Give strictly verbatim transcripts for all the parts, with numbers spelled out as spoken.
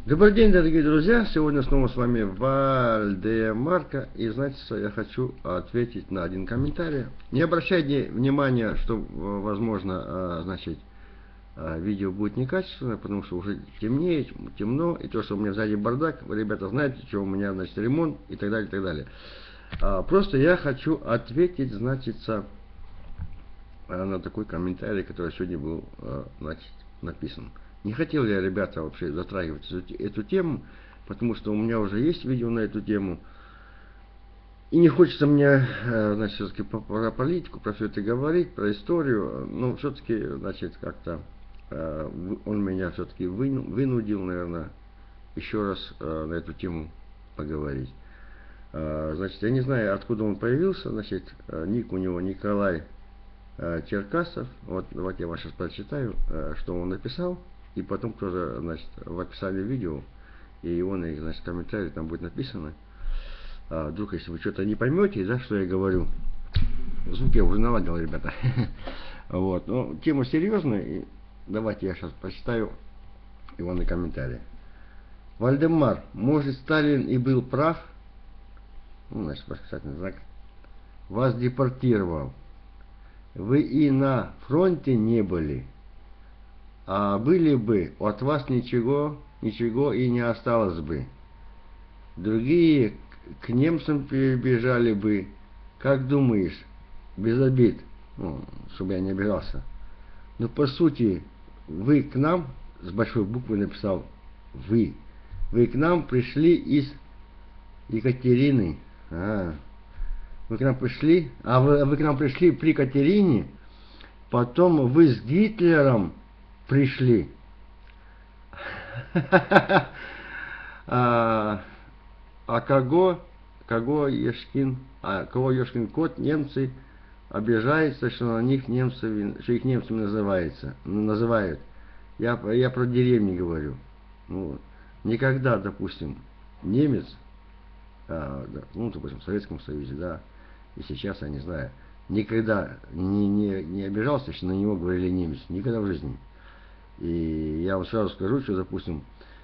Добрый день, дорогие друзья! Сегодня снова с вами Вальдемарко. И знаете, что я хочу ответить на один комментарий. Не обращайте внимания, что, возможно, значит, видео будет некачественное, потому что уже темнеет, темно. И то, что у меня сзади бардак, вы, ребята, знаете, что у меня, значит, ремонт и так далее, и так далее. Просто я хочу ответить, значит, на такой комментарий, который сегодня был, значит, написан. Не хотел я, ребята, вообще затрагивать эту, эту тему, потому что у меня уже есть видео на эту тему. И не хочется мне, значит, все-таки про политику, про все это говорить, про историю. Но все-таки, значит, как-то он меня все-таки вынудил, наверное, еще раз на эту тему поговорить. Значит, я не знаю, откуда он появился. Значит, ник у него Николай Черкасов. Вот, давайте я вам сейчас прочитаю, что он написал. И потом тоже, значит, в описании видео, и он, и, значит, комментарий там будет написано. А, вдруг, если вы что-то не поймете, да, что я говорю. Звук я уже наладил, ребята. Вот, но тема серьезная, и давайте я сейчас прочитаю его на комментарии. Вальдемар, может, Сталин и был прав? Ну, значит, восклицательный знак. Вас депортировал. Вы и на фронте не были. А были бы, от вас ничего, ничего и не осталось бы. Другие к немцам перебежали бы. Как думаешь, без обид, ну, чтобы я не обижался. Но по сути, вы к нам, с большой буквы написал, вы, вы к нам пришли из Екатерины. А, вы к нам пришли, а вы, вы к нам пришли при Катерине, потом вы с Гитлером пришли. а, а кого, кого Ешкин, а кого Ешкин кот, немцы обижаются, что на них немцы, что их немцами называется, называют. Я, я про деревни говорю. Ну, никогда, допустим, немец, а, да, ну, допустим, в Советском Союзе, да, и сейчас, я не знаю, никогда не, не, не обижался, что на него говорили немец. Никогда в жизни. И я вам сразу скажу, что, допустим,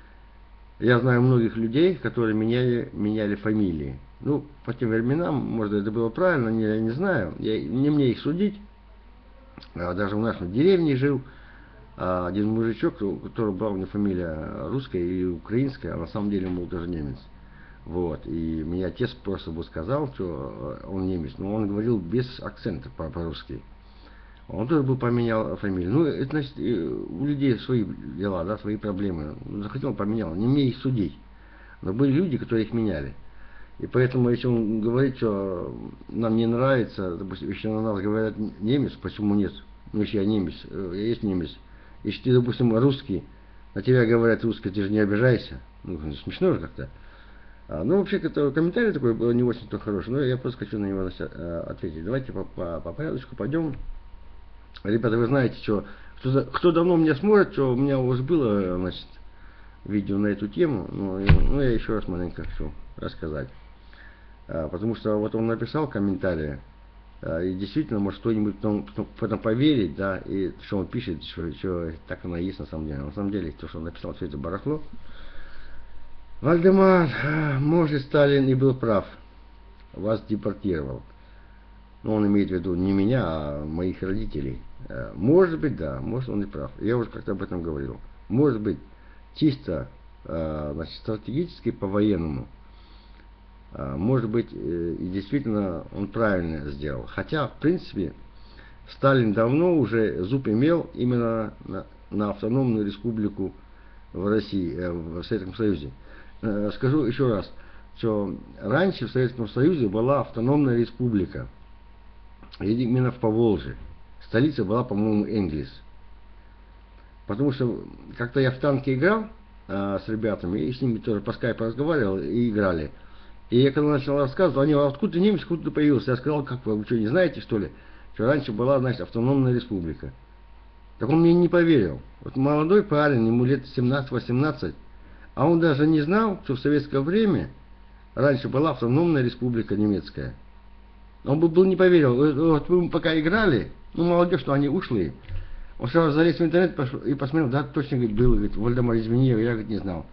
я знаю многих людей, которые меняли, меняли фамилии. Ну, по тем временам, может, это было правильно, я не знаю. Я, не мне их судить. Даже в нашей деревне жил один мужичок, у которого была у него фамилия русская и украинская, а на самом деле он был даже немец. Вот. И мне отец просто бы сказал, что он немец. Но он говорил без акцента по-русски. Он тоже бы поменял фамилию. Ну, это значит, у людей свои дела, да, свои проблемы. Захотел, поменял. Не мне их судить. Но были люди, которые их меняли. И поэтому, если он говорит, что нам не нравится, допустим, если на нас говорят немец, почему нет? Ну, если я немец, я есть немец. Если ты, допустим, русский, на тебя говорят русский, ты же не обижайся. Ну, смешно же как-то. А, ну, вообще, это комментарий такой был не очень-то хороший, но я просто хочу на него ответить. Давайте по, по, по порядочку пойдем. Ребята, вы знаете, что кто, кто давно меня смотрит, что у меня уже было, значит, видео на эту тему, ну, ну я еще раз маленько хочу рассказать. А, потому что вот он написал комментарии, а, и действительно, может, кто-нибудь в этом поверить, да, и что он пишет, что, что так оно и есть на самом деле. На самом деле, то, что он написал, все это барахло. Вальдемар, может, Сталин и был прав, вас депортировал. Но он имеет в виду не меня, а моих родителей. Может быть, да, может, он и прав. Я уже как-то об этом говорил. Может быть, чисто, значит, стратегически по-военному. Может быть, и действительно он правильно сделал. Хотя, в принципе, Сталин давно уже зуб имел именно на, на автономную республику в России, в Советском Союзе. Скажу еще раз, что раньше в Советском Союзе была автономная республика. Именно в Поволжье. Столица была, по-моему, Энгельс. Потому что как-то я в танке играл а, с ребятами, и с ними тоже по скайпу разговаривал, и играли. И я когда начал рассказывать, они, откуда ты немец, откуда ты появился? Я сказал, как вы, вы что, не знаете, что ли? Что раньше была, значит, автономная республика. Так он мне не поверил. Вот молодой парень, ему лет семнадцать-восемнадцать, а он даже не знал, что в советское время раньше была автономная республика немецкая. Он бы был не поверил. Вот вы пока играли, ну, молодежь, что они ушли. Он сразу залез в интернет и посмотрел, да, точно, говорит, было, говорит, Вальдемар, извини, я, говорит, не знал.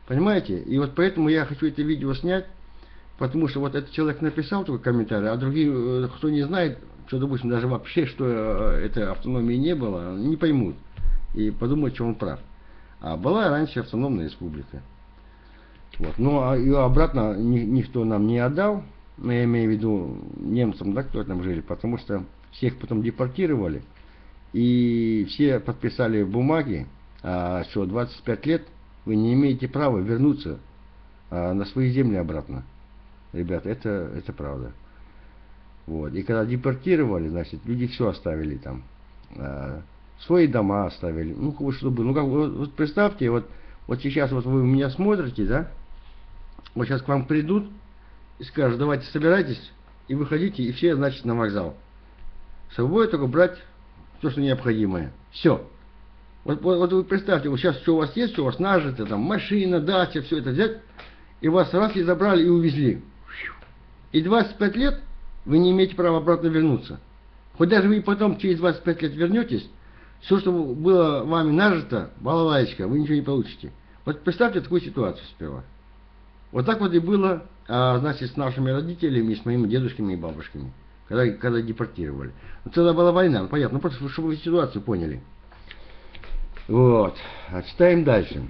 Понимаете? И вот поэтому я хочу это видео снять, потому что вот этот человек написал такой комментарий, а другие, кто не знает, что, допустим, даже вообще, что этой автономии не было, не поймут и подумают, что он прав. А была раньше автономная республика. Вот. Ну, а ее обратно ни, никто нам не отдал, но я имею в виду немцам, да, кто там жили, потому что всех потом депортировали, и все подписали бумаги, а, что двадцать пять лет вы не имеете права вернуться а, на свои земли обратно. Ребята, это, это правда. Вот. И когда депортировали, значит, люди все оставили там. А, свои дома оставили. Ну, вот чтобы, ну как, вот, вот представьте, вот, вот сейчас вот вы меня смотрите, да? Вот сейчас к вам придут и скажут, давайте собирайтесь и выходите, и все, значит, на вокзал. С собой только брать все, что необходимое. Все. Вот, вот, вот вы представьте, вот сейчас что у вас есть, что у вас нажито, там, машина, дача, все это взять, и вас раз и забрали и увезли. И двадцать пять лет вы не имеете права обратно вернуться. Хоть даже вы потом через двадцать пять лет вернетесь, все, что было вами нажито, балалайчка, вы ничего не получите. Вот представьте такую ситуацию сперва. Вот так вот и было, а, значит, с нашими родителями, с моими дедушками и бабушками, когда, когда депортировали. Вот тогда была война, ну, понятно, ну, просто чтобы вы ситуацию поняли. Вот, а читаем дальше.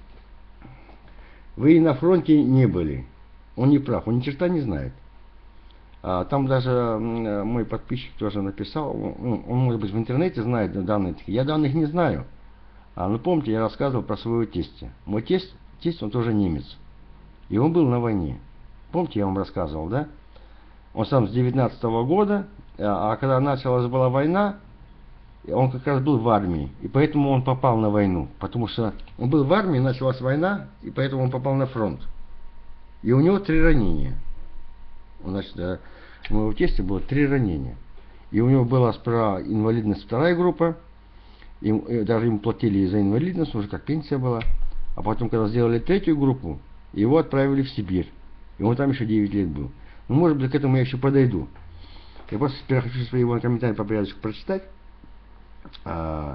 Вы на фронте не были. Он не прав, он ни черта не знает. А, там даже мой подписчик тоже написал, он, он, может быть, в интернете знает данные. Я данных не знаю. А, ну, помните, я рассказывал про своего тестя. Мой тесть, тесть, он тоже немец. И он был на войне. Помните, я вам рассказывал, да? Он сам с девятнадцатого года, а, а когда началась была война, он как раз был в армии. И поэтому он попал на войну. Потому что он был в армии, началась война, и поэтому он попал на фронт. И у него три ранения. Значит, у моего тестя было три ранения. И у него была справа инвалидность вторая группа. Им, даже ему платили за инвалидность, уже как пенсия была. А потом, когда сделали третью группу, его отправили в Сибирь. И он там еще девять лет был. Ну, может быть, к этому я еще подойду. Я просто теперь хочу свои его комментарии по порядку прочитать. А,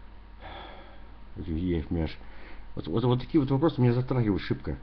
я их, меня аж, вот, вот, вот такие вот вопросы меня затрагивают шибко.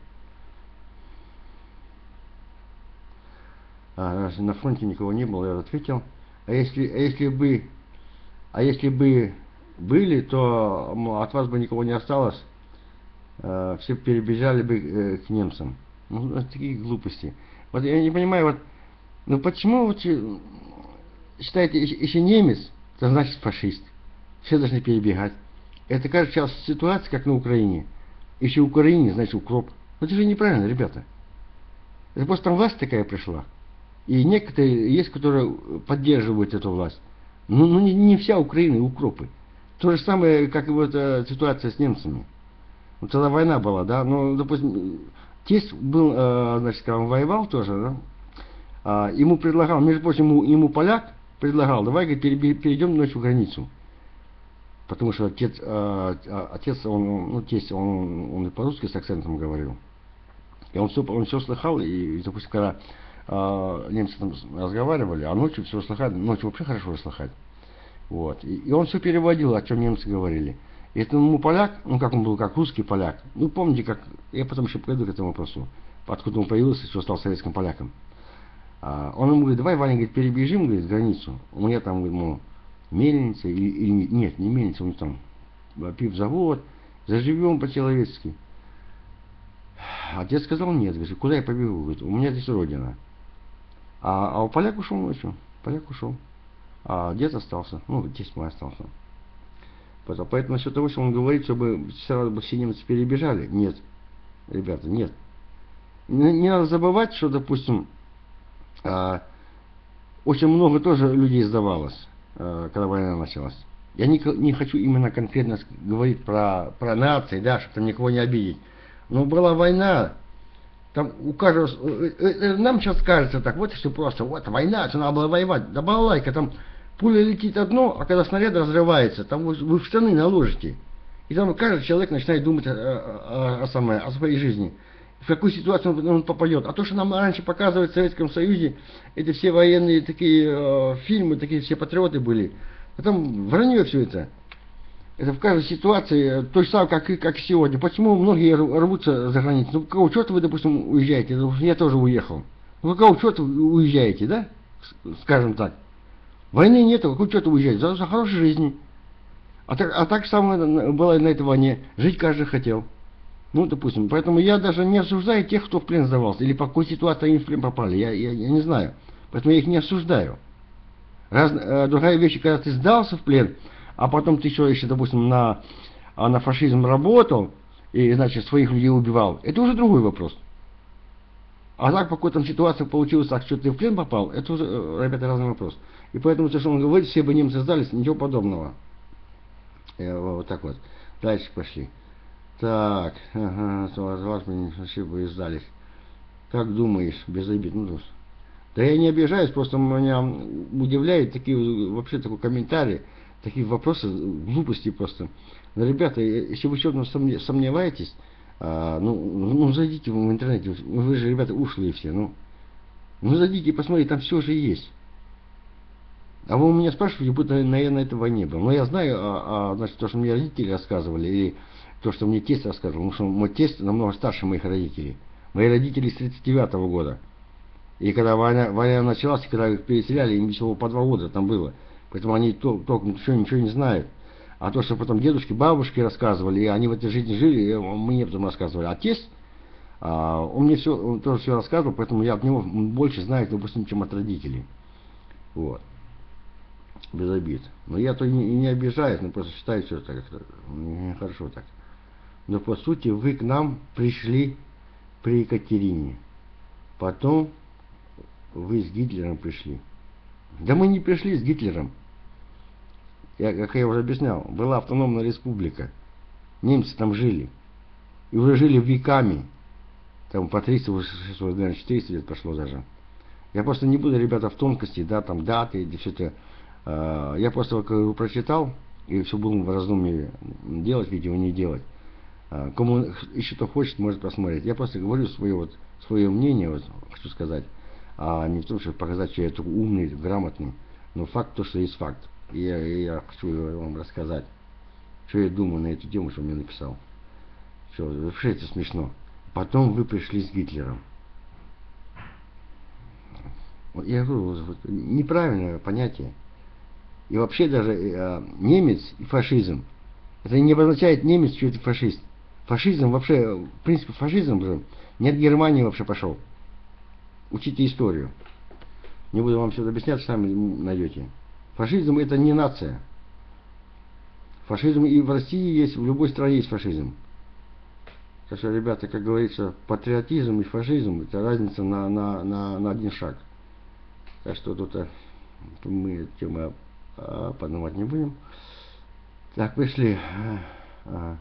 А, на фронте никого не было, я ответил. А если, а если бы, а если бы были, то от вас бы никого не осталось. А, все перебежали бы э, к немцам. Ну, такие глупости. Вот я не понимаю, вот, ну почему вы считаете, если немец, то значит фашист. Все должны перебегать. Это, кажется, сейчас ситуация, как на Украине. Если в Украине, значит укроп. Но это же неправильно, ребята. Это просто там власть такая пришла. И некоторые есть, которые поддерживают эту власть. Ну, ну не, не вся Украина укропы. То же самое, как и вот э, ситуация с немцами. Вот тогда война была, да. Ну, допустим, тесть был, э, значит, когда он воевал тоже, да. А, ему предлагал, между прочим, ему, ему поляк предлагал, давай, говорит, перейдем ночью границу. Потому что отец, э, отец он, ну, тесть, он, он и по-русски с акцентом говорил. И он все, он все слыхал, и, и допустим, когда э, немцы там разговаривали, а ночью все слыхать, ночью вообще хорошо слыхать. Вот. И, и он все переводил, о чем немцы говорили. И это ему поляк, ну как он был, как русский поляк. Ну помните, как, я потом еще приду к этому вопросу, откуда он появился, что стал советским поляком. А, он ему говорит, давай, Ваня, говорит, перебежим, говорит, границу. У меня там, говорит, мол, мельница, или, или нет, не мельница, у него там пивзавод, заживем по-человечески. Отец сказал, нет, говорит, куда я побегу, говорит, у меня здесь родина. А, а у поляк ушел ночью, поляк ушел. А дед остался, ну, тесть мой остался. Поэтому насчет того, что он говорит, чтобы сразу бы все немцы перебежали, нет, ребята, нет. Не, не надо забывать, что, допустим, а, очень много тоже людей сдавалось, а, когда война началась. Я не, не хочу именно конкретно говорить про, про нации, да, чтобы там никого не обидеть. Но была война, там у каждого, нам сейчас кажется так, вот что просто, вот война, что надо было воевать, да балалайка, там пуля летит одно, а когда снаряд разрывается, там вы, вы в штаны наложите. И там каждый человек начинает думать о, о, о, самой, о своей жизни. В какую ситуацию он, он попадет. А то, что нам раньше показывают в Советском Союзе, это все военные такие э, фильмы, такие все патриоты были. А там вранье все это. Это в каждой ситуации то же самое, как и как сегодня. Почему многие рвутся за границу? Ну, какого черта вы, допустим, уезжаете? Я тоже уехал. Ну, какого черта вы уезжаете, да? Скажем так. Войны нету, какого черта уезжаете? За, за хорошей жизни. А так, а так самое было на этой войне. Жить каждый хотел. Ну, допустим. Поэтому я даже не осуждаю тех, кто в плен сдавался. Или по какой ситуации они в плен попали. Я, я, я не знаю. Поэтому я их не осуждаю. Раз, э, другая вещь, когда ты сдался в плен, а потом ты еще, еще допустим, на, на фашизм работал, и, значит, своих людей убивал, это уже другой вопрос. А так, по какой-то ситуации получилось так, что ты в плен попал, это уже, ребята, разный вопрос. И поэтому, то, что он говорит, все бы немцы сдались, ничего подобного. Э, вот так вот. Дальше пошли. Так, ага, вас все бы сдались. Как думаешь, без обид? Ну, да я не обижаюсь, просто меня удивляют такие, вообще такой комментарий, такие вопросы, глупости просто. Но, ребята, если вы что-то сомневаетесь, а, ну, ну, зайдите в интернете, вы же, ребята, ушлые все, ну, ну, зайдите и посмотрите, там все же есть. А вы у меня спрашиваете, будто, наверное, этого не было. Но я знаю, а, а, значит, то, что мне родители рассказывали, или то, что мне тесть рассказывал, потому что мой тесть намного старше моих родителей. Мои родители с тридцать девятого года. И когда война, война началась, когда их переселяли, им всего по два года там было. Поэтому они толком ничего, ничего не знают. А то, что потом дедушки, бабушки рассказывали, и они в этой жизни жили, мне потом рассказывали. А тесть, а, он мне все, он тоже все рассказывал, поэтому я от него больше знаю, допустим, чем от родителей. Вот. Без обид. Но я то и не, и не обижаюсь, но просто считаю все так, нехорошо так. Но по сути вы к нам пришли при Екатерине. Потом вы с Гитлером пришли. Да мы не пришли с Гитлером. Я, как я уже объяснял, была автономная республика. Немцы там жили. И уже жили веками. Там по триста, наверное, четыреста лет прошло даже. Я просто не буду, ребята, в тонкости, да, там даты, и все это. Э, я просто как прочитал, и все буду в раздумье делать видео, не делать. Э, кому еще кто хочет, может посмотреть. Я просто говорю свое, вот, свое мнение, вот, хочу сказать. А не в том, чтобы показать, что я такой умный, грамотный. Но факт то, что есть факт. И я, и я хочу вам рассказать, что я думаю на эту тему, что мне написал. Все, вообще это смешно. Потом вы пришли с Гитлером. Я говорю, вот, неправильное понятие. И вообще даже э, немец и фашизм, это не обозначает немец, что это фашист. Фашизм вообще, в принципе, фашизм не от Германии вообще пошел. Учите историю. Не буду вам все объяснять, сами найдете. Фашизм это не нация. Фашизм и в России есть, в любой стране есть фашизм. Так что, ребята, как говорится, патриотизм и фашизм это разница на, на, на, на один шаг. Так что тут а, мы тему а, поднимать не будем. Так, пришли. А.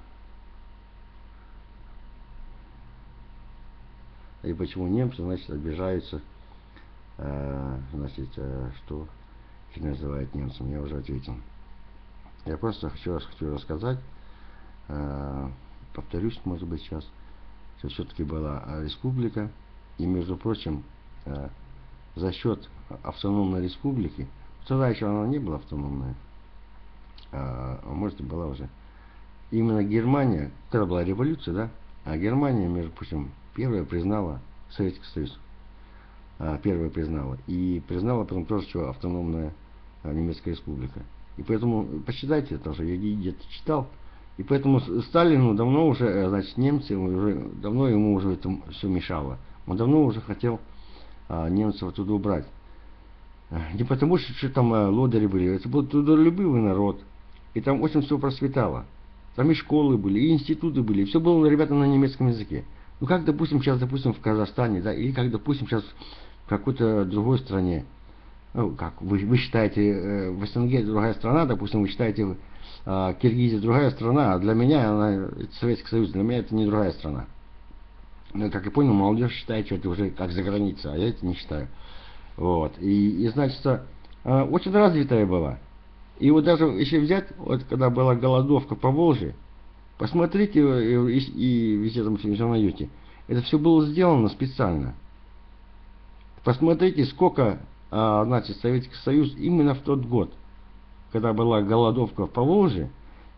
И почему немцы, значит, обижаются, а, значит, а, что их называют немцем, я уже ответил. Я просто хочу, хочу рассказать, а, повторюсь, может быть, сейчас, что все-таки была республика, и, между прочим, а, за счет автономной республики, тогда еще она не была автономной, а, может и была уже, именно Германия, когда была революция, да, а Германия, между прочим, первая признала Советский Союз, а, первая признала, и признала потом тоже, что автономная а, немецкая республика. И поэтому, почитайте, это уже я где-то читал, и поэтому Сталину давно уже, значит, немцы, уже, давно ему уже это все мешало. Он давно уже хотел а, немцев оттуда убрать. Не потому, что, что там а, лодыри были, это был трудолюбивый народ. И там очень все процветало. Там и школы были, и институты были, и все было, ребята, на немецком языке. Ну, как, допустим, сейчас, допустим, в Казахстане, да, или как, допустим, сейчас в какой-то другой стране. Ну, как, вы, вы считаете, э, в СНГ другая страна, допустим, вы считаете, э, Киргизия другая страна, а для меня, она, это Советский Союз, для меня это не другая страна. Ну, как я понял, молодежь считает, что это уже как за границей, а я это не считаю. Вот, и, и значит, э, очень развитая была. И вот даже если взять, вот когда была голодовка по Волжье, посмотрите и, и, и везде там все найдете, это все было сделано специально. Посмотрите, сколько, а, значит, Советский Союз именно в тот год, когда была голодовка в Поволжье,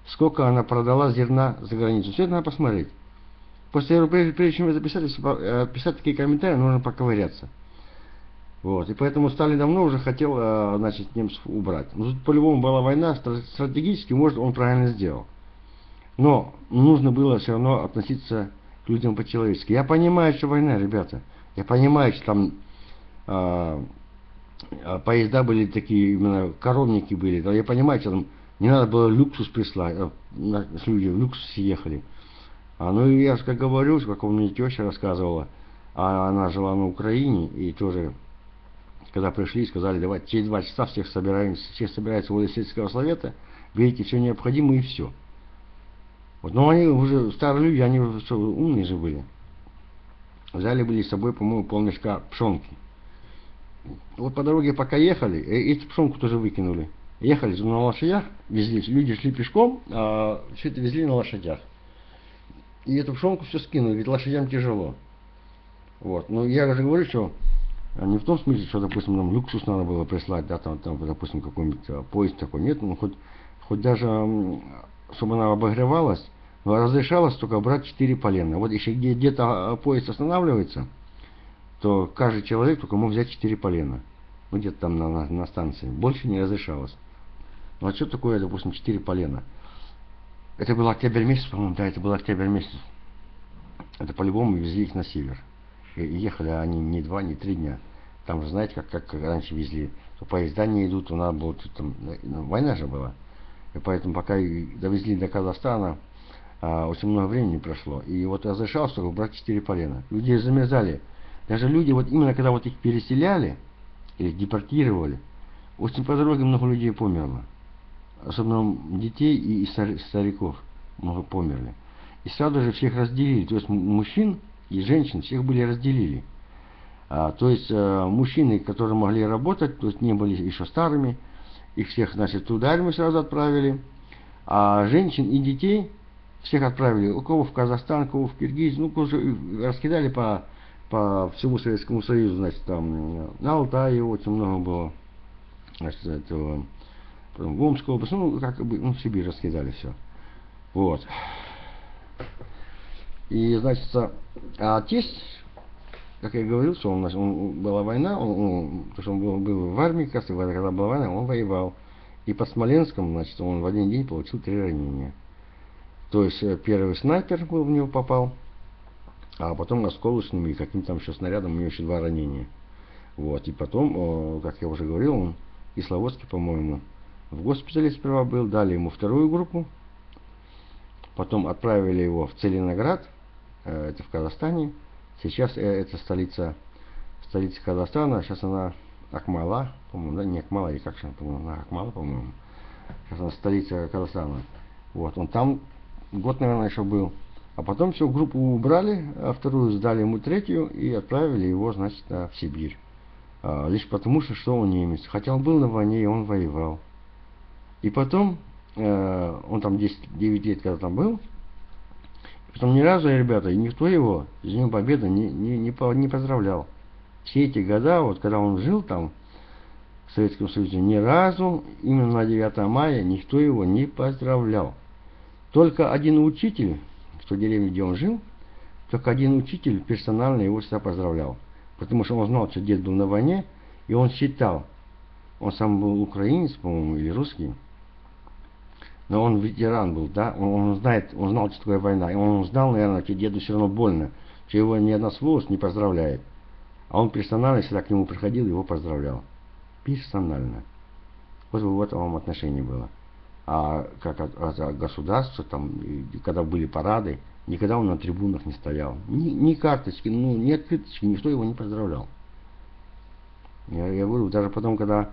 сколько она продала зерна за границу. Все это надо посмотреть. После, прежде, прежде чем это писать, если писать такие комментарии, нужно поковыряться. Вот. И поэтому Сталин давно уже хотел, значит, немцев убрать. Но тут по-любому была война, стратегически, может, он правильно сделал. Но нужно было все равно относиться к людям по-человечески. Я понимаю, что война, ребята. Я понимаю, что там а, а, поезда были такие, именно коровники были. Да, я понимаю, что там не надо было люксус прислать. А, люди в люксусе ехали. А, ну и я же как говорю, как у меня теща рассказывала, а она жила на Украине, и тоже, когда пришли, сказали, давайте через два часа всех собираемся, всех собираются возле сельского совета, берите все необходимое и все. Вот, но они уже старые люди, они уже что, умные же были. Взяли были с собой, по-моему, полмешка пшенки. Вот по дороге пока ехали, эти пшенку тоже выкинули. Ехали на лошадях, везли, люди шли пешком, а все это везли на лошадях. И эту пшенку все скинули, ведь лошадям тяжело. Вот, ну я же говорю, что не в том смысле, что, допустим, нам люксус надо было прислать, да, там, там допустим, какой-нибудь а, поезд такой, нет, ну хоть, хоть даже, чтобы она обогревалась, но разрешалось только брать четыре полена. Вот если где-то поезд останавливается, то каждый человек только мог взять четыре полена. Ну где-то там на, на, на станции. Больше не разрешалось. Ну а что такое, допустим, четыре полена? Это был октябрь месяц, по-моему, да, это был октябрь месяц. Это по-любому везли их на север. И ехали они не два, не три дня. Там же, знаете, как, как раньше везли. То поезда не идут, то надо было, там, ну, война же была. И поэтому пока довезли до Казахстана, а, очень много времени прошло. И вот разрешалось только брать четыре полена. Люди замерзали. Даже люди, вот именно когда вот их переселяли, или депортировали, очень по дороге много людей померло. Особенно детей и стариков много померли. И сразу же всех разделили. То есть мужчин и женщин всех были разделили. А, то есть а, мужчины, которые могли работать, то есть не были еще старыми, их всех, значит, туда армию сразу отправили. А женщин и детей всех отправили. У кого в Казахстан, у кого в Киргизию, ну, раскидали по, по всему Советскому Союзу, значит, там на Алтае очень много было, значит, этого, потом в Омскую область, ну, как бы, ну, в Сибирь раскидали все. Вот. И, значит, а тесть, как я говорил, что у нас он, была война, он, он, потому что он был, был в армии, как раз, когда была война, он воевал. И под Смоленском, значит, он в один день получил три ранения. То есть первый снайпер был в него попал, а потом осколочным и каким-то там еще снарядом у него еще два ранения. Вот. И потом, как я уже говорил, он в Кисловодске, по-моему, в госпитале сперва был, дали ему вторую группу, потом отправили его в Целиноград, это в Казахстане. Сейчас это столица, столица Казахстана, сейчас она Акмала, по-моему, да, не Акмала, или как же она, по-моему, Акмала, по-моему. Сейчас она столица Казахстана. Вот, он там год, наверное, еще был. А потом всю группу убрали, а вторую сдали ему третью и отправили его, значит, в Сибирь. А, лишь потому, что, что он немец. Хотя он был на войне, и он воевал. И потом, э, он там десять-девять лет, когда там был, потом ни разу, ребята, никто его с Днем Победы не, не, не, не поздравлял. Все эти года, вот когда он жил там, в Советском Союзе, ни разу, именно на девятое мая, никто его не поздравлял. Только один учитель, в той деревне, где он жил, только один учитель персонально его всегда поздравлял. Потому что он знал, что дед был на войне, и он считал, он сам был украинец, по-моему, или русский, но он ветеран был, да, он, он знает, он знал, что такое война, и он знал, наверное, что деду все равно больно, что его ни одна сволочь не поздравляет. А он персонально, всегда к нему приходил, его поздравлял. Персонально. Вот в этом отношении было. А как от, от государства, там, когда были парады, никогда он на трибунах не стоял. Ни, ни карточки, ну, ни открыточки, никто его не поздравлял. Я, я говорю, даже потом, когда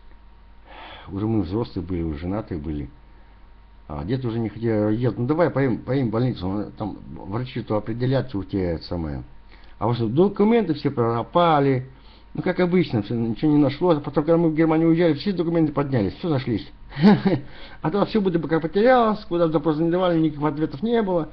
уже мы взрослые были, уже женатые были, а дед уже не хотел, дед, ну давай поим, поим в больницу, там врачи-то определят, что у тебя это самое. А вот документы все пропали, ну как обычно, все, ничего не нашлось. А потом, когда мы в Германию уезжали, все документы поднялись, все нашлись. А то все будто бы как потерялось, куда запросы не давали, никаких ответов не было.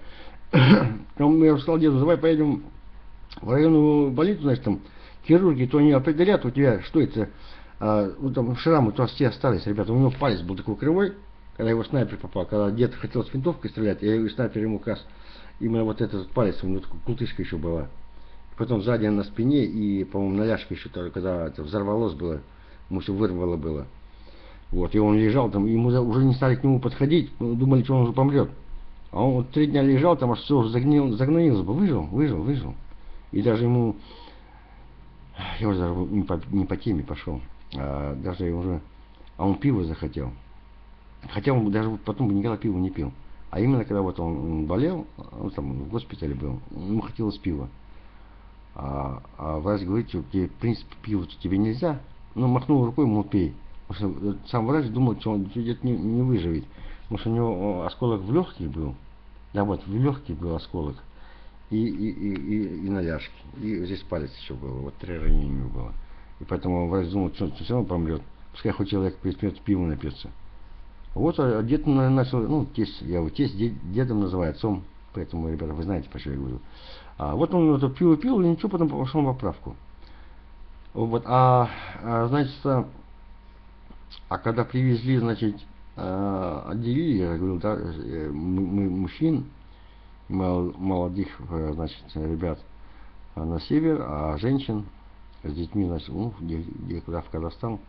Я сказал деду, давай поедем в районную больницу, значит, там хирурги, то они определят у тебя, что это, а, ну, там шрамы, то все остались, ребята, у него палец был такой кривой, когда его снайпер попал, когда дед хотел с винтовкой стрелять, я его снайпер ему как раз, именно вот этот палец, у него такая култышка еще была. Потом сзади на спине и, по-моему, на ляжке еще, когда это взорвалось было, ему все вырвало было. Вот, и он лежал там, ему уже не стали к нему подходить, думали, что он уже помрет. А он вот три дня лежал, там аж все уже загнил, загноился бы, выжил, выжил, выжил. И даже ему, я уже даже не по, не по теме пошел, а даже уже, а он пиво захотел. Хотя он даже потом никогда пиво не пил. А именно, когда вот он болел, он там в госпитале был, ему хотелось пива. А, а врач говорит, что тебе, в принципе, пиво тебе нельзя. Ну, махнул рукой, ему пей. Потому что сам врач думал, что он где-то не, не выживет. Потому что у него осколок в легких был. Да вот, в легких был осколок. И, и, и, и, и на ляжке. И здесь палец еще был. Вот три ранения было. И поэтому врач думал, что, что все равно помрет. Пускай хоть человек придет пиво напьется. Вот, а дед начал, ну, тесть, я его тесть дед, дедом называю, отцом. Поэтому, ребята, вы знаете, по что я говорю. А вот он это пиво пил, и ничего, потом пошел на поправку. Вот, а, а значит, а когда привезли, значит, отделили, я говорю, да, мы, мы мужчин, молодых, значит, ребят на север, а женщин с детьми, значит, ну, где, где, куда, в Казахстан.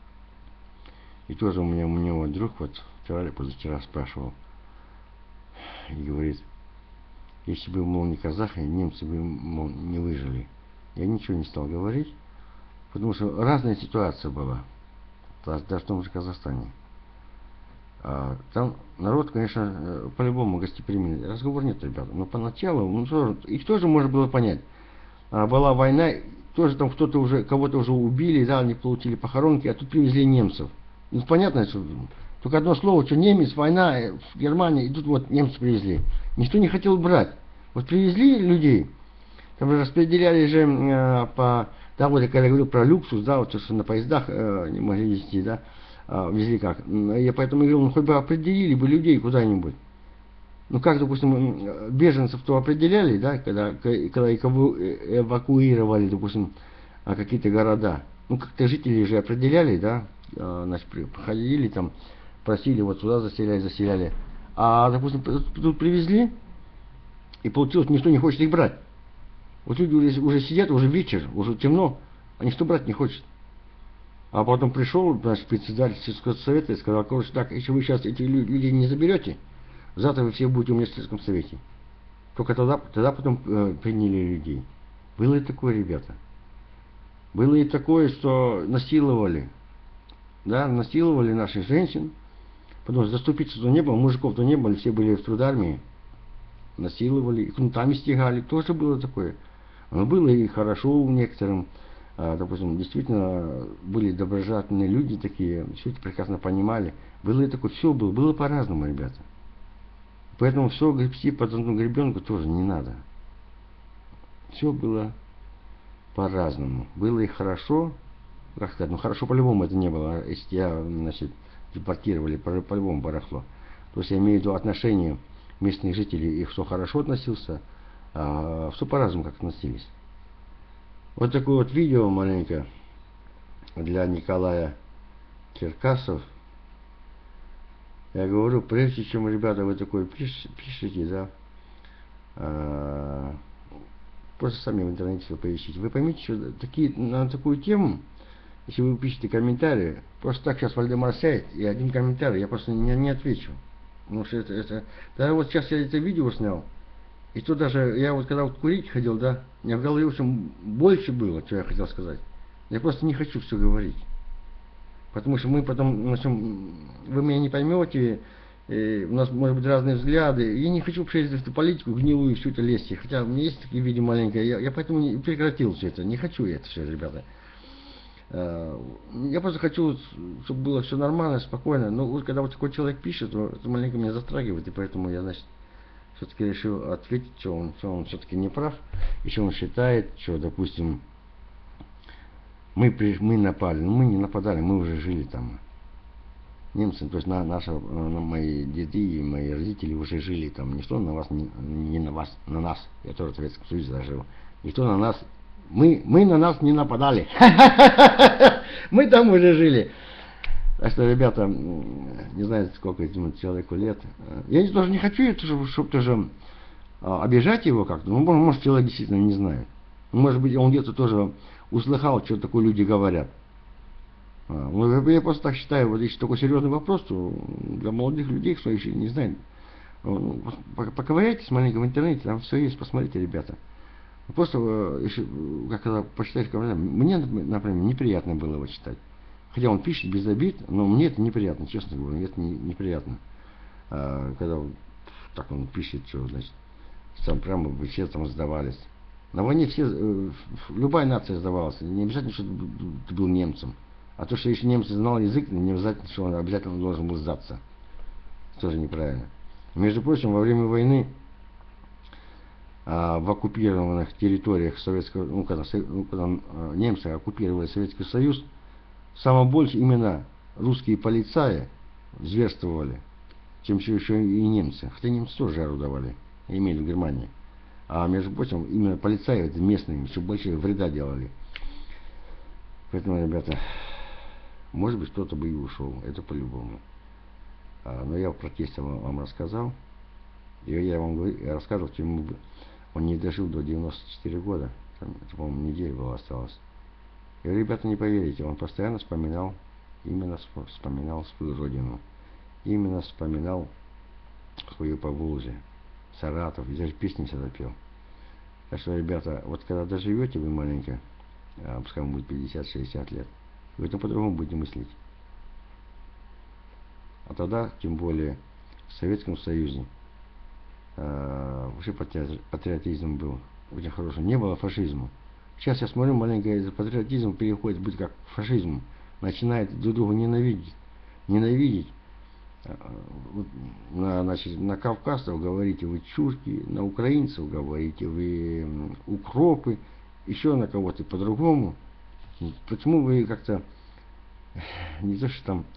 И тоже у меня, у меня вот друг вот вчера или позавчера спрашивал, и говорит, если бы, мол, не казахи, немцы бы, мол, не выжили. Я ничего не стал говорить, потому что разная ситуация была, даже в том же Казахстане. А, там народ, конечно, по-любому гостеприимный. Разговор нет, ребята. Но поначалу, ну, тоже, их тоже можно было понять. А, была война, тоже там кто-то уже, кого-то уже убили, да, они получили похоронки, а тут привезли немцев. Ну, понятно, что только одно слово, что немец, война в Германии, и тут вот немцы привезли. Никто не хотел брать. Вот привезли людей, там распределяли же э, по, да, вот я когда говорю про люксус, да, вот что на поездах э, не могли везти, да, э, везли как. Я поэтому говорю, ну хоть бы определили бы людей куда-нибудь. Ну как, допустим, беженцев то определяли, да, когда, когда их эвакуировали, допустим, какие-то города. Ну как-то жители же определяли, да, значит, приходили там, просили, вот сюда заселяли, заселяли. А, допустим, тут привезли, и получилось, никто не хочет их брать. Вот люди уже, уже сидят, уже вечер, уже темно, а никто брать не хочет. А потом пришел, значит, председатель сельского совета и сказал, короче, так, если вы сейчас эти люди не заберете, завтра вы все будете у меня в сельском совете. Только тогда, тогда потом э, приняли людей. Было и такое, ребята. Было и такое, что насиловали. Да, насиловали наших женщин. Потому что заступиться-то не было, мужиков-то не было, все были в трудармии. Насиловали, кнутами стягали, тоже было такое. Но было и хорошо у некоторым. А, допустим, действительно были доброжелательные люди такие, все это прекрасно понимали. Было и такое, все было, было по-разному, ребята. Поэтому все гребсти под одну гребенку тоже не надо. Все было по-разному. Было и хорошо, как сказать, ну хорошо по-любому это не было. Если тебя, значит, депортировали, по-любому барахло. То есть я имею в виду отношения местных жителей, их кто хорошо относился, а все по-разному как относились. Вот такое вот видео маленькое для Николая Черкасов. Я говорю, прежде чем, ребята, вы такое пишете, пишите, да, а, просто сами в интернете все поищите. Вы поймите, что такие, на такую тему, если вы пишете комментарии, просто так сейчас Вальдемар сядет, и один комментарий, я просто не, не отвечу. Потому что это, это... Даже вот сейчас я это видео снял, и то даже, я вот когда вот курить ходил, да, у меня в голове, в общем, больше было, что я хотел сказать. Я просто не хочу все говорить. Потому что мы потом, начнем, вы меня не поймете, и у нас может быть разные взгляды. Я не хочу вообще в эту политику гнилую и всю это лезть. Хотя у меня есть такие видео маленькие, я, я поэтому не прекратил все это. Не хочу я это все, ребята. Я просто хочу, чтобы было все нормально, спокойно. Но вот когда вот такой человек пишет, то это маленько меня затрагивает, и поэтому я, значит, все-таки решил ответить, что он, что он все-таки не прав, и что он считает, что, допустим, мы, мы напали, но мы не нападали, мы уже жили там. Немцы, то есть на, наши, на мои деды и мои родители уже жили там. Никто на вас, не, не на вас, на нас, я тоже в Советском Союзе зажил. Никто на нас, мы, мы на нас не нападали. Мы там уже жили. Так что, ребята, не знаю, сколько этому человеку лет. Я тоже не хочу, чтобы, чтобы тоже обижать его как-то. Ну, может, человек действительно не знает. Может быть, он где-то тоже услыхал, что такое люди говорят. Ну, я просто так считаю, вот если такой серьезный вопрос, то для молодых людей, кто еще не знает, поковыряйтесь маленько в интернете, там все есть, посмотрите, ребята. Просто, если, когда почитаете комментарии, мне, например, неприятно было его читать. Хотя он пишет без обид, но мне это неприятно, честно говоря, мне это не, неприятно. А, когда так он пишет, что, значит, там прямо бы все там сдавались. На войне все, любая нация сдавалась, не обязательно, что ты был немцем. А то, что если немец знал язык, не обязательно, что он обязательно должен был сдаться. Тоже неправильно. Между прочим, во время войны а, в оккупированных территориях Советского, ну, когда, ну, когда а, немцы оккупировали Советский Союз, самое больше именно русские полицаи зверствовали, чем еще и немцы. Хотя немцы тоже жару давали, имели в Германии. А между прочим, именно полицаи местные еще больше вреда делали. Поэтому, ребята, может быть, кто-то бы и ушел, это по-любому. А, но я в протесте вам, вам рассказал. И я вам говорю, я рассказывал, что ему, он не дожил до девяноста четырёх года. Там, по-моему, неделя была осталась. И, ребята, не поверите, он постоянно вспоминал, именно вспоминал свою родину. Именно вспоминал свою Поволжье, Саратов, и даже песни всегда пел. Так что, ребята, вот когда доживете вы маленько, а, пускай вам будет пятьдесят-шестьдесят лет, вы это по-другому будете мыслить. А тогда, тем более, в Советском Союзе э, уже патриотизм был очень хороший. Не было фашизма. Сейчас я смотрю, маленький патриотизм переходит быть как фашизм. Начинает друг друга ненавидеть. Ненавидеть. Вот, на, значит, на кавказцев говорите вы чурки, на украинцев говорите вы укропы, еще на кого-то по-другому. Почему вы как-то не то, что там,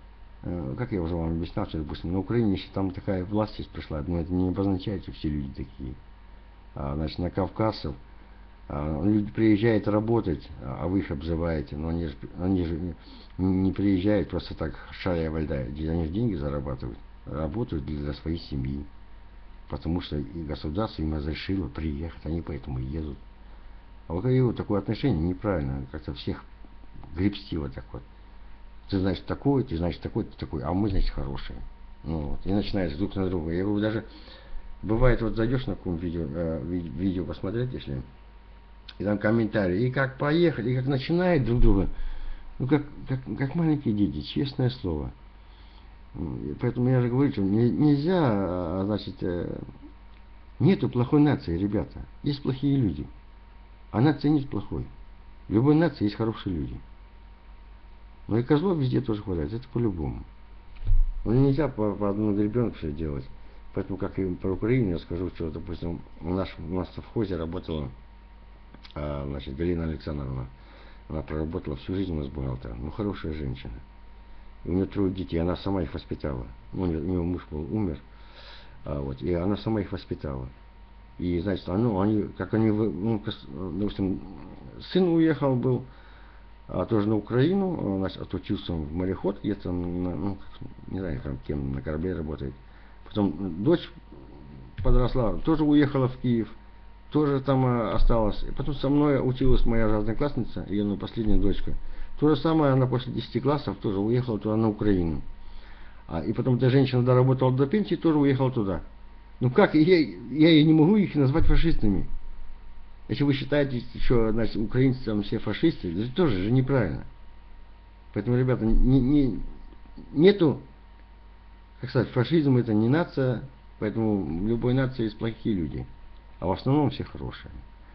как я уже вам объяснял, что, допустим, на Украине, если там такая власть сейчас пришла, но это не обозначает, что все люди такие. А, значит, на кавказцев а, люди приезжают работать, а вы их обзываете, но они же, они же не приезжают просто так шаря вальдая, они же деньги зарабатывают, работают для своей семьи, потому что и государство им разрешило приехать, они поэтому едут. А вот вот такое отношение неправильно, как-то всех гребсти вот так вот. Ты, значит, такой, ты, значит, такой, ты такой, а мы, значит, хорошие. Ну, вот. И начинаешь друг на друга. Я говорю, даже бывает, вот зайдешь на какое-нибудь видео, э, видео посмотреть, если, и там комментарии, и как поехали, и как начинают друг друга, ну, как, как, как маленькие дети, честное слово. Поэтому я же говорю, что нельзя, значит, э, нету плохой нации, ребята. Есть плохие люди. А нация нет плохой. В любой нации есть хорошие люди. Но и козлов везде тоже хватает, это по-любому. Но нельзя по, по одному ребенку все делать. Поэтому, как и про Украину, я скажу, что, допустим, у нас, у нас в совхозе работала, а, значит, Галина Александровна. Она проработала всю жизнь у нас бухгалтером. Ну, хорошая женщина. И у нее трое детей, она сама их воспитала. Ну, у нее муж был, умер. А, вот, и она сама их воспитала. И, значит, ну, они, как они, ну, допустим, сын уехал был, а тоже на Украину, значит, отучился в мореход, где-то, ну, не знаю, кем, на корабле работает. Потом дочь подросла, тоже уехала в Киев, тоже там осталась. И потом со мной училась моя же одноклассница, ее, ну, последняя дочка. То же самое, она после десяти классов тоже уехала туда, на Украину. А, и потом эта женщина доработала до пенсии, тоже уехала туда. Ну как, я, я и не могу их назвать фашистами. Если вы считаете, что, значит, украинцы там все фашисты, это тоже же неправильно. Поэтому, ребята, не, не, нету, как сказать, фашизм это не нация, поэтому в любой нации есть плохие люди, а в основном все хорошие.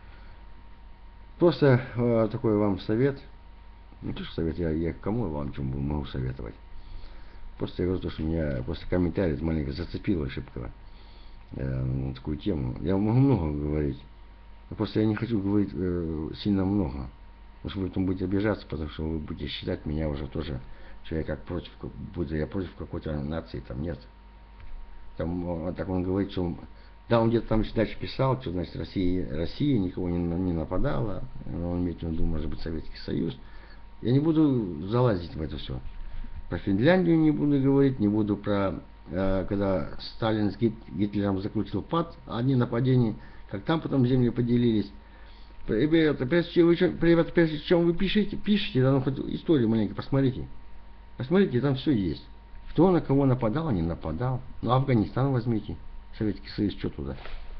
Просто э, такой вам совет, не то что совет, я, я кому вам чем могу советовать. Просто я говорю, что меня после комментариев маленько зацепило ошибка э, на такую тему. Я могу много говорить. Просто я не хочу говорить э, сильно много. Потому что вы потом будете обижаться, потому что вы будете считать меня уже тоже, что я как против, буду я против какой-то нации, там нет. Там, так он говорит, что да, он где-то там дальше писал, что значит Россия, Россия никого не, не нападала, он имеет в виду, может быть, Советский Союз. Я не буду залазить в это все. про Финляндию не буду говорить, не буду про, э, когда Сталин с Гит, Гитлером заключил пакт о ненападении, как там потом земли поделились. Ребята, прежде чем вы, ребята, прежде чем вы пишете, пишите, да, ну, хоть историю маленько посмотрите. Посмотрите, там все есть. Кто на кого нападал, а не нападал. Ну, Афганистан возьмите. Советский Союз, что туда?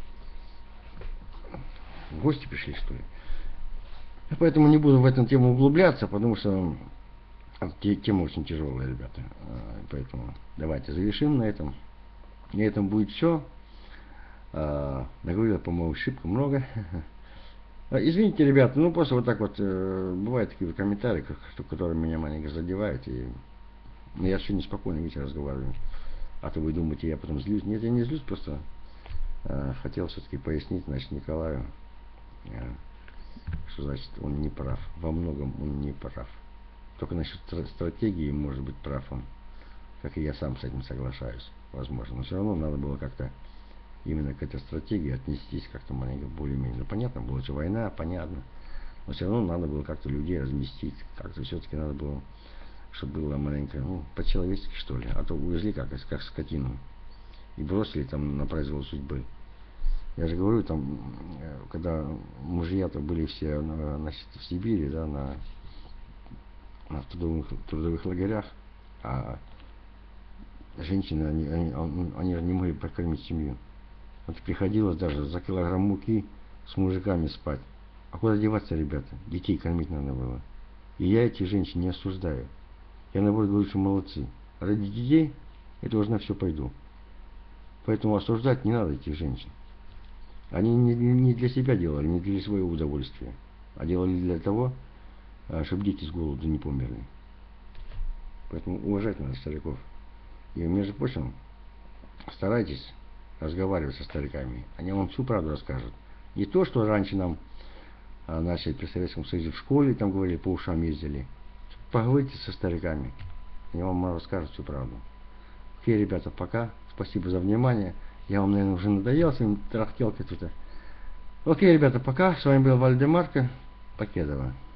В гости пришли, что ли? Я поэтому не буду в эту тему углубляться, потому что тема очень тяжелая, ребята. Поэтому давайте завершим на этом. На этом будет все. Наговорил, по-моему, шибко много. Извините, ребята, ну просто вот так вот э, бывают такие комментарии, которые меня маленько задевают, и я все неспокойно ведь разговариваю. А то вы думаете, я потом злюсь. Нет, я не злюсь, просто э, хотел все-таки пояснить, значит, Николаю, э, что значит он не прав. Во многом он не прав. Только насчет стратегии может быть прав он, как и я сам с этим соглашаюсь, возможно. Но все равно надо было как-то именно к этой стратегии отнестись как-то маленько более-менее. Ну, понятно, была же война, понятно. Но все равно надо было как-то людей разместить. Как-то все-таки надо было, чтобы было маленько, ну, по-человечески, что ли. А то увезли как, как скотину. И бросили там на произвол судьбы. Я же говорю, там, когда мужья-то были все, значит, в Сибири, да, на, на трудовых, трудовых лагерях, а женщины, они, они, они не могли прокормить семью. Вот приходилось даже за килограмм муки с мужиками спать. А куда деваться, ребята? Детей кормить надо было. И я этих женщин не осуждаю. Я, наоборот, говорю, что молодцы. Ради детей это уже на все пойду. Поэтому осуждать не надо этих женщин. Они не, не для себя делали, не для своего удовольствия. А делали для того, чтобы дети с голоду не померли. Поэтому уважать надо стариков. И, между прочим, старайтесь разговаривать со стариками. Они вам всю правду расскажут. Не то, что раньше нам, значит, при Советском Союзе в школе там говорили, по ушам ездили. Поговорите со стариками. Они вам расскажут всю правду. Окей, ребята, пока. Спасибо за внимание. Я вам, наверное, уже надоел своим трахтелкой тут. Окей, ребята, пока. С вами был Вальдемарко Покедова.